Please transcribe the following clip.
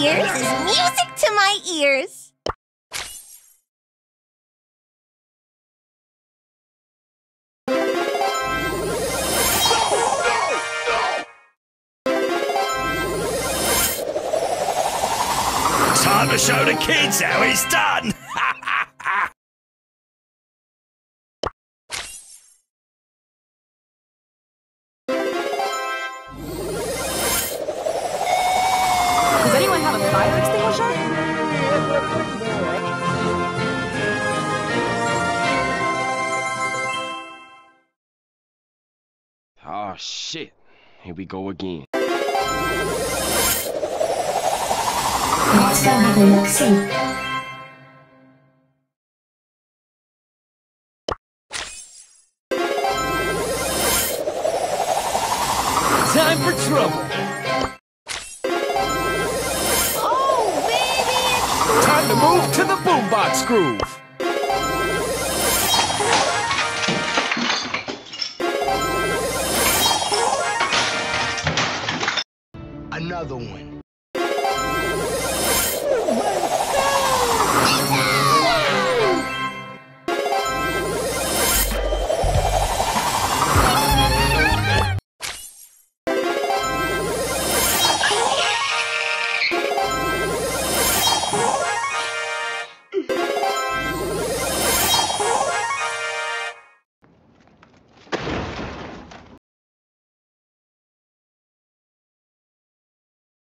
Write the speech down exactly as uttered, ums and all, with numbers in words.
ears is music to my ears. Time to show the kids how it's done! Does anyone have a fire extinguisher? Oh shit, here we go again. Let's go have a look-see. Time for trouble. Oh, baby! Time to move to the boombox groove. Another one.